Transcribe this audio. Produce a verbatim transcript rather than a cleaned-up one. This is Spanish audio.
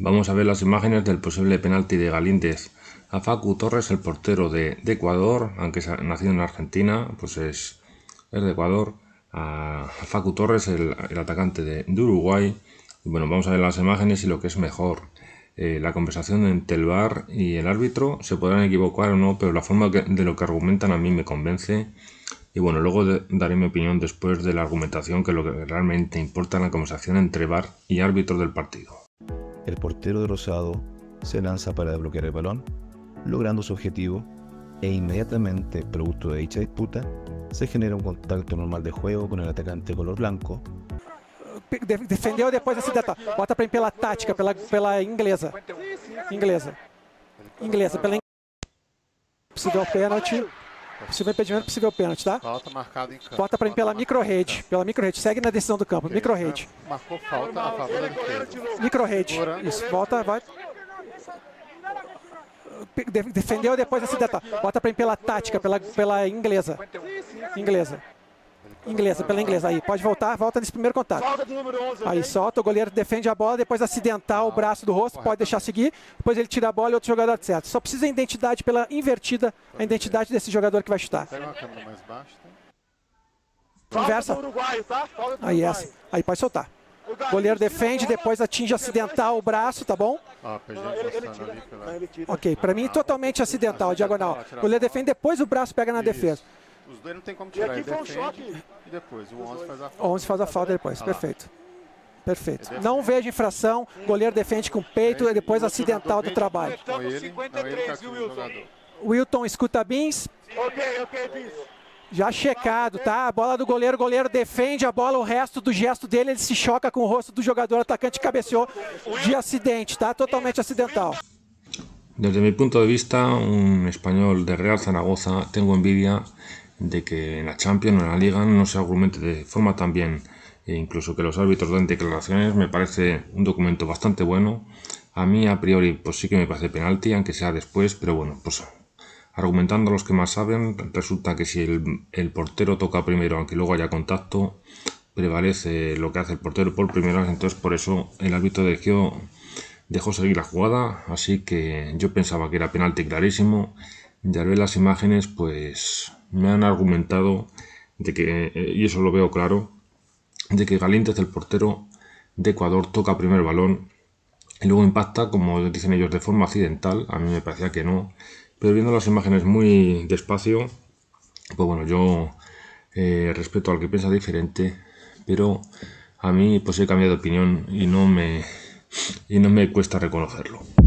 Vamos a ver las imágenes del posible penalti de Galíndez a Facu Torres, el portero de, de Ecuador, aunque es nacido en Argentina, pues es, es de Ecuador. A Facu Torres, el, el atacante de, de Uruguay. Y bueno, vamos a ver las imágenes y lo que es mejor. Eh, la conversación entre el V A R y el árbitro, se podrán equivocar o no, pero la forma que, de lo que argumentan a mí me convence. Y bueno, luego de, daré mi opinión después de la argumentación, que es lo que realmente importa en la conversación entre V A R y árbitro del partido. El portero de Rosado se lanza para desbloquear el balón, logrando su objetivo, e inmediatamente, producto de dicha disputa, se genera un contacto normal de juego con el atacante color blanco. Defendeu depois acidental. Bota para mim pela tática, pela, pela inglesa. Inglesa. Inglesa, pela possível pênalti. Possível impedimento, possível pênalti, tá? Falta marcada em campo. Bota para mim pela micro-rede. Pela micro-rede. Segue na decisão do campo. Micro-rede. Marcou falta a favor da defesa. Micro-rede. Isso. Volta, vai. Defendeu depois acidental. Bota para mim pela tática, pela, pela inglesa. Inglesa. Inglesa, pela inglesa. Aí, pode voltar, volta nesse primeiro contato. Aí, solta, o goleiro defende a bola, depois acidentar o braço do rosto, pode deixar seguir, depois ele tira a bola e outro jogador acerta. Só precisa a identidade pela invertida, a identidade desse jogador que vai chutar. Pega uma câmera mais baixa. Inversa. Aí, essa. Aí, pode soltar. O goleiro defende, depois atinge acidental o braço, tá bom? Ah, ali pela... Ok, pra mim totalmente acidental, diagonal. O goleiro defende, depois o braço pega na defesa. Os dois não tem como tirar, ele defende e depois o onze faz a falta. O onze faz a falta depois, perfeito. Perfeito. Não vejo infração, goleiro defende com o peito e depois acidental do trabalho. Com ele, não, ele tá aqui no jogador. Wilton escuta Bins. Já checado, tá? A bola do goleiro, o goleiro defende a bola, o resto do gesto dele, ele se choca com o rosto do jogador, o atacante cabeceou de acidente, tá? Totalmente acidental. Desde mi punto de vista, un español de Real Zaragoza, tengo envidia de que en la Champions o en la Liga no se argumente de forma tan bien, e incluso que los árbitros den declaraciones. Me parece un documento bastante bueno. A mí a priori pues sí que me parece penalti, aunque sea después, pero bueno, pues argumentando los que más saben, resulta que si el, el portero toca primero, aunque luego haya contacto, prevalece lo que hace el portero por primera vez. Entonces por eso el árbitro dejó, dejó seguir la jugada, así que yo pensaba que era penalti clarísimo. Y al ver las imágenes pues me han argumentado de que, y eso lo veo claro, de que Galíndez, el portero de Ecuador, toca primero el balón y luego impacta, como dicen ellos, de forma accidental. A mí me parecía que no, pero viendo las imágenes muy despacio, pues bueno, yo eh, respeto al que piensa diferente, pero a mí pues he cambiado de opinión y no me, y no me cuesta reconocerlo.